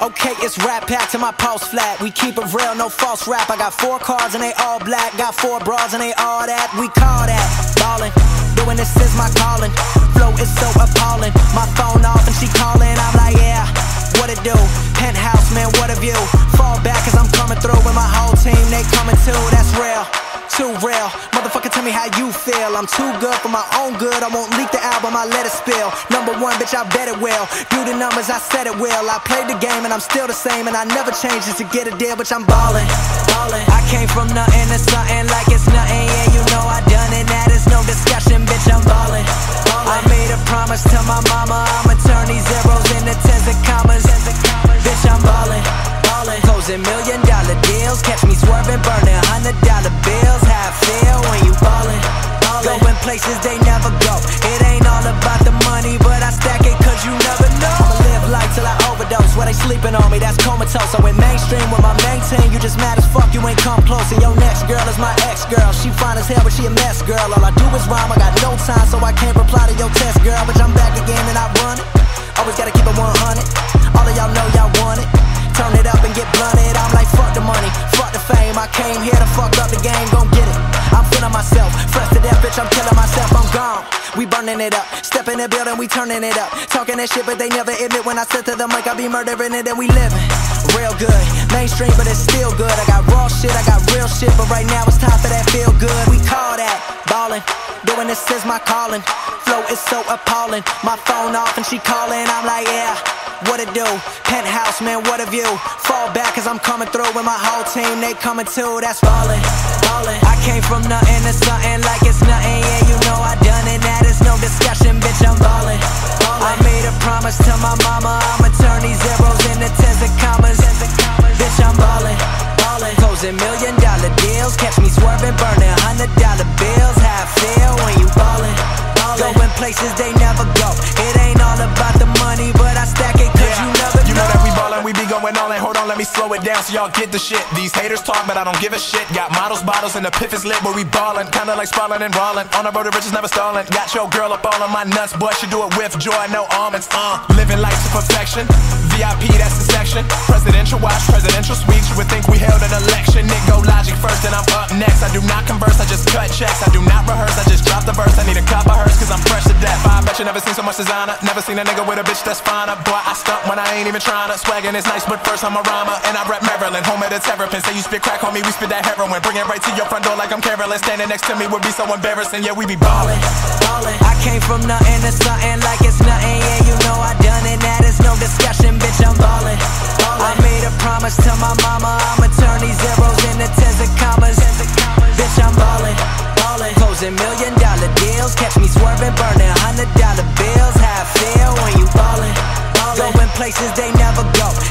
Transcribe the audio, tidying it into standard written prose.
Okay, it's rap pack to my pulse flat. We keep it real, no false rap. I got 4 cars and they all black. Got 4 bras and they all that. We call that ballin'. Doing this is my calling. Flow is so appalling. My phone off and she calling. I'm like, yeah, what it do? Penthouse, man, what a view. Fall back cause I'm coming through with my whole team. They coming too, that's real. Too real, motherfucker, tell me how you feel. I'm too good for my own good. I won't leak the album, I let it spill. #1, bitch, I bet it will. Do the numbers, I said it will. I played the game and I'm still the same, and I never changed just to get a deal, bitch, I'm ballin', ballin'. I came from nothing to something like it's nothing. Yeah, you know I done it, that is no discussion, bitch, I'm ballin', ballin'. I made a promise to my mama, I'ma turn these zeros into tens and commas. Bitch, I'm ballin', ballin'. Closing $1 million deals, catch me swerving, burning $100 bills. How I feel when you ballin', ballin'. Going places they never go. It ain't all about the money, but I stack it cause you never know. I'ma live life till I overdose. While they sleeping on me, that's comatose. I went mainstream with my main team. You just mad as fuck, you ain't come close. And your next girl is my ex-girl. She fine as hell, but she a mess, girl. All I do is rhyme, I got no time, so I can't reply to your test, girl. But I'm back again and I run it. Always gotta keep it 100. All of y'all know y'all want it. Turn it up and get blunted. I'm like, fuck the money, fuck the fame. I came here to fuck up the game, gon' get it. I'm feeling myself, fresh to death, bitch, I'm killing myself, I'm gone. We burning it up, step in the building, we turning it up. Talking that shit, but they never admit. When I sit to the mic, I be murdering it and we living real good. Mainstream, but it's still good. I got raw shit, I got real shit, but right now it's time for that feel good. We call that ballin'. Doing this is my calling. Flow is so appalling. My phone off and she calling. I'm like, yeah, what it do? Penthouse, man, what a view. Fall back cause I'm coming through with my whole team. They coming too, that's ballin', ballin'. I came from nothing to something like it's nothing. Yeah, you know I done it, that is no discussion, bitch, I'm ballin', ballin'. I made a promise to my mama, I'ma turn these zeros into tens and commas. Bitch, I'm ballin', ballin'. Closing $1 million deals, catch me swerving, burning $100 bills. How I feel when you ballin', ballin'. Going places they never go. It ain't all about the money, but I stack it cause you never know. You know that we ballin', we be going all in. Hold on, let me slow it down so y'all get the shit. These haters talk, but I don't give a shit. Got models, bottles, and the piff is lit, but we ballin'. Kinda like sprawlin' and rollin'. On the road to riches, never stallin'. Got your girl up all on my nuts, boy, she do it with joy, no almonds. Living life to perfection. VIP, that's the section. Presidential watch, presidential suite. You would think we held an election. Nick go logic first, then I'm up next. I do not converse, I just cut checks. I do not rehearse, I just drop the verse. I need a cop of hers, cause I'm fresh to death. I bet you never seen so much designer. Never seen a nigga with a bitch that's finer. Boy, I stunt when I ain't even tryna. Swaggin' is nice, but first I'm a rhymer. And I rep Maryland, home of the terrapin. Say you spit crack, homie, we spit that heroin. Bring it right to your front door like I'm Carolyn. Standing next to me would be so embarrassing. Yeah, we be ballin', ballin'. I came from nothing to something like it's nothing. Yeah, you know I done it, that is no discussion, bitch, I'm ballin', ballin'. I made a promise to my mama, I'ma turn these zeros into tens and commas. Bitch, I'm ballin', ballin'. Closing $1 million deals, catch me swerving, burning $100 bills. How I feel when you ballin', ballin'. Going places they never go.